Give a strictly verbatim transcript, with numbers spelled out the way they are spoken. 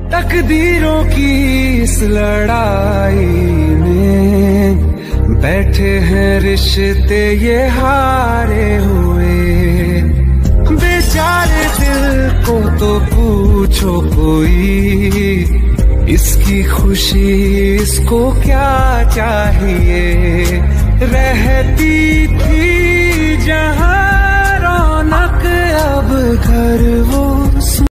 तकदीरों की इस लड़ाई में बैठे हैं रिश्ते ये हारे हुए। बेचारे दिल को तो पूछो कोई, इसकी खुशी इसको क्या चाहिए।